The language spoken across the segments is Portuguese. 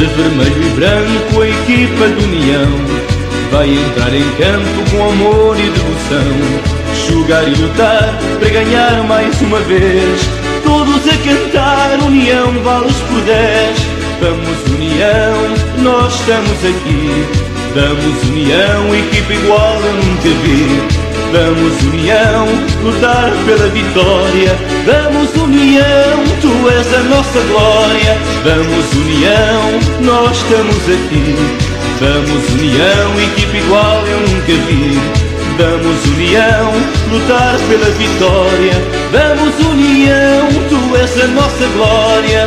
De vermelho e branco a equipa de União vai entrar em campo com amor e devoção, jogar e lutar para ganhar mais uma vez. Todos a cantar, União vales por 10. Vamos União, nós estamos aqui. Vamos União, equipa igual eu nunca vi. Vamos União, lutar pela vitória. Vamos União, tu és a nossa glória. Vamos União, nós estamos aqui. Vamos União, equipa igual eu nunca vi. Vamos União, lutar pela vitória. Vamos União, tu és a nossa glória.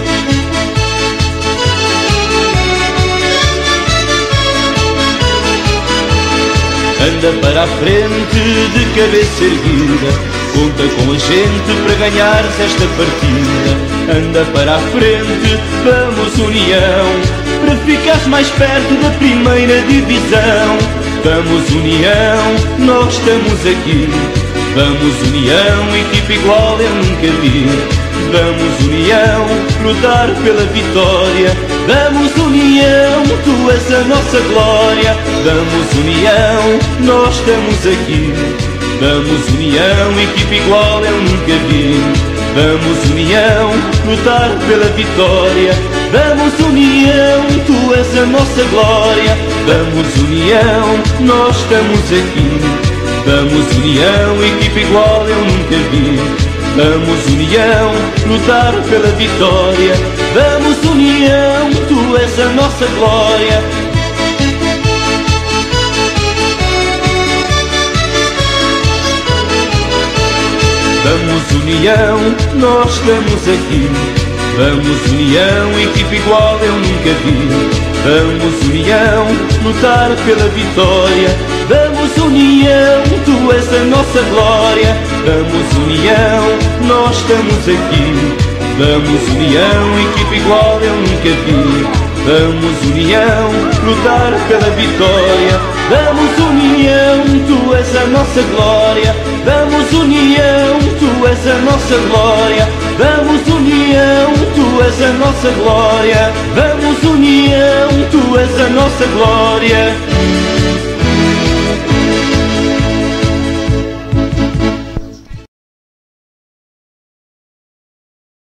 Anda para a frente de cabeça erguida, conta com a gente para ganhares esta partida. Anda para a frente, vamos União, para ficares mais perto da primeira divisão. Vamos União, nós estamos aqui. Vamos União, equipa igual eu nunca vi. Vamos União, lutar pela vitória. Vamos União, tu és a nossa glória. Vamos União, nós estamos aqui. Vamos União, equipa igual eu nunca vi. Vamos União, lutar pela vitória. Vamos União, tu és a nossa glória. Vamos União, nós estamos aqui. Vamos União, equipa igual eu nunca vi. Vamos União, lutar pela vitória. Vamos União, tu és a nossa glória. Vamos União, nós estamos aqui. Vamos União, equipa igual eu nunca vi. Vamos União, lutar pela vitória. Vamos União, tu és a nossa glória. Vamos União, nós estamos aqui. Vamos União, equipa igual eu nunca vi. Vamos União, lutar pela vitória. Vamos União, tu és a nossa glória. Vamos União, tu és a nossa glória. Vamos União, tu és a nossa glória. Vamos União, tu és a nossa glória.